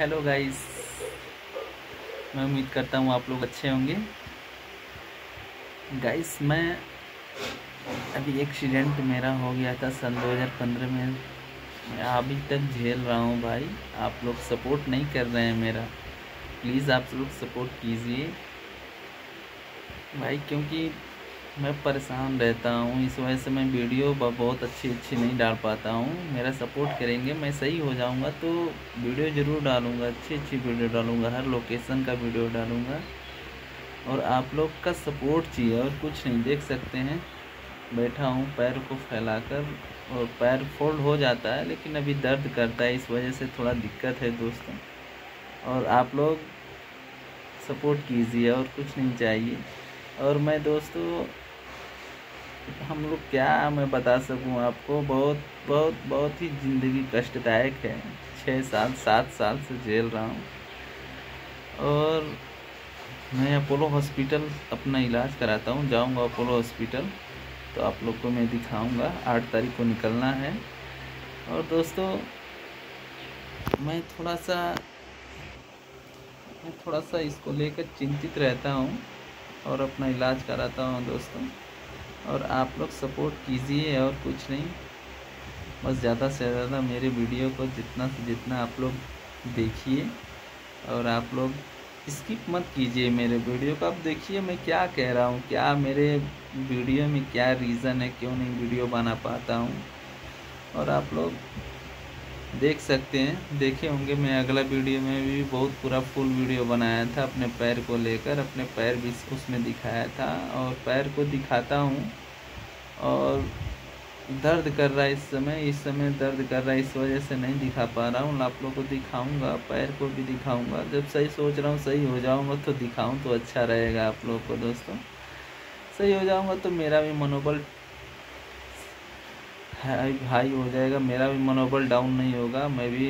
Hello guys, मैं उम्मीद करता हूँ आप लोग अच्छे होंगे। गाइस, मैं अभी एक्सीडेंट मेरा हो गया था सन 2015 में। मैं अभी तक झेल रहा हूँ भाई। आप लोग सपोर्ट नहीं कर रहे हैं मेरा। प्लीज़ आप लोग सपोर्ट कीजिए भाई, क्योंकि मैं परेशान रहता हूँ। इस वजह से मैं वीडियो बहुत अच्छी नहीं डाल पाता हूँ। मेरा सपोर्ट करेंगे, मैं सही हो जाऊँगा तो वीडियो ज़रूर डालूँगा। अच्छी वीडियो डालूँगा, हर लोकेशन का वीडियो डालूँगा। और आप लोग का सपोर्ट चाहिए और कुछ नहीं। देख सकते हैं, बैठा हूँ पैर को फैलाकर और पैर फोल्ड हो जाता है, लेकिन अभी दर्द करता है। इस वजह से थोड़ा दिक्कत है दोस्तों। और आप लोग सपोर्ट कीजिए और कुछ नहीं चाहिए। और मैं दोस्तों, हम लोग क्या मैं बता सकूं आपको, बहुत बहुत बहुत ही ज़िंदगी कष्टदायक है। 6 साल 7 साल से झेल रहा हूं। और मैं अपोलो हॉस्पिटल अपना इलाज कराता हूं, जाऊंगा अपोलो हॉस्पिटल तो आप लोग को मैं दिखाऊंगा। 8 तारीख को निकलना है। और दोस्तों, मैं थोड़ा सा इसको लेकर चिंतित रहता हूं और अपना इलाज कराता हूं दोस्तों। और आप लोग सपोर्ट कीजिए और कुछ नहीं। बस ज़्यादा से ज़्यादा मेरे वीडियो को जितना से जितना आप लोग देखिए। और आप लोग स्किप मत कीजिए मेरे वीडियो को। आप देखिए मैं क्या कह रहा हूँ, क्या मेरे वीडियो में क्या रीज़न है, क्यों नहीं वीडियो बना पाता हूँ। और आप लोग देख सकते हैं, देखे होंगे मैं अगला वीडियो में भी बहुत पूरा फुल वीडियो बनाया था अपने पैर को लेकर। अपने पैर भी उसमें दिखाया था और पैर को दिखाता हूँ। और दर्द कर रहा है इस समय दर्द कर रहा है, इस वजह से नहीं दिखा पा रहा हूँ। आप लोगों को दिखाऊंगा, पैर को भी दिखाऊंगा। जब सही सोच रहा हूँ सही हो जाऊंगा तो दिखाऊं तो अच्छा रहेगा आप लोगों को दोस्तों। सही हो जाऊंगा तो मेरा भी मनोबल हाई हो जाएगा, मेरा भी मनोबल डाउन नहीं होगा। मैं भी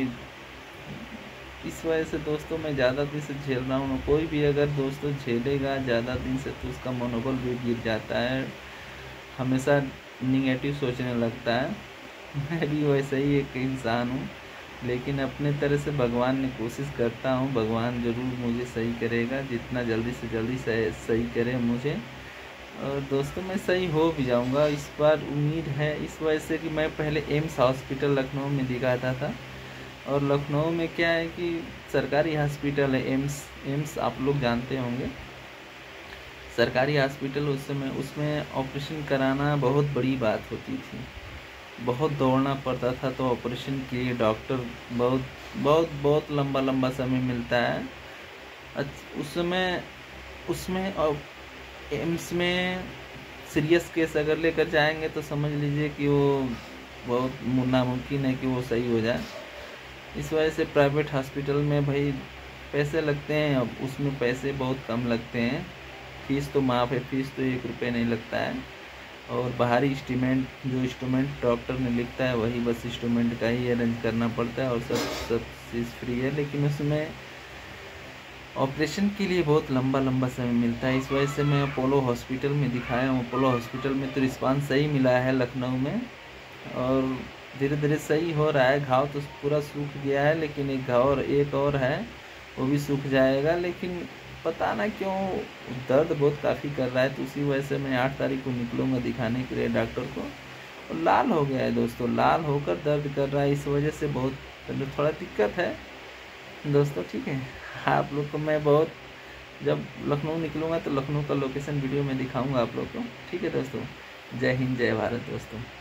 इस वजह से दोस्तों मैं ज़्यादा दिन से झेल रहा हूँ। कोई भी अगर दोस्तों झेलेगा ज़्यादा दिन से तो उसका मनोबल भी गिर जाता है, हमेशा निगेटिव सोचने लगता है। मैं भी वैसे ही एक इंसान हूँ, लेकिन अपने तरह से भगवान ने कोशिश करता हूँ। भगवान ज़रूर मुझे सही करेगा, जितना जल्दी से जल्दी सही करे मुझे। और दोस्तों मैं सही हो भी जाऊँगा इस बार, उम्मीद है। इस वजह से कि मैं पहले एम्स हॉस्पिटल लखनऊ में दिखाता था। और लखनऊ में क्या है कि सरकारी हॉस्पिटल है एम्स आप लोग जानते होंगे, सरकारी हॉस्पिटल। उस समय उसमें ऑपरेशन कराना बहुत बड़ी बात होती थी, बहुत दौड़ना पड़ता था। तो ऑपरेशन के लिए डॉक्टर बहुत बहुत बहुत लंबा समय मिलता है। उसमें एम्स में सीरियस केस अगर लेकर जाएंगे तो समझ लीजिए कि वो बहुत नामुमकिन है कि वो सही हो जाए। इस वजह से प्राइवेट हॉस्पिटल में भाई पैसे लगते हैं। अब उसमें पैसे बहुत कम लगते हैं, फीस तो माफ़ है, फीस तो 1 रुपये नहीं लगता है। और बाहरी इंस्ट्रूमेंट डॉक्टर ने लिखता है वही बस इंस्ट्रूमेंट का ही अरेंज करना पड़ता है। और सब चीज़ फ्री है, लेकिन उसमें ऑपरेशन के लिए बहुत लंबा समय मिलता है। इस वजह से मैं अपोलो हॉस्पिटल में दिखाया हूँ। अपोलो हॉस्पिटल में तो रिस्पांस सही मिला है लखनऊ में, और धीरे धीरे सही हो रहा है। घाव तो पूरा सूख गया है, लेकिन एक और है, वो भी सूख जाएगा। लेकिन पता ना क्यों दर्द बहुत काफ़ी कर रहा है। तो उसी वजह से मैं 8 तारीख को निकलूँगा दिखाने के लिए डॉक्टर को। और लाल हो गया है दोस्तों, लाल होकर दर्द कर रहा है। इस वजह से बहुत थोड़ा दिक्कत है दोस्तों, ठीक है। आप लोग को मैं जब लखनऊ निकलूँगा तो लखनऊ का लोकेशन वीडियो में दिखाऊंगा आप लोग को, ठीक है दोस्तों। जय हिंद, जय भारत दोस्तों।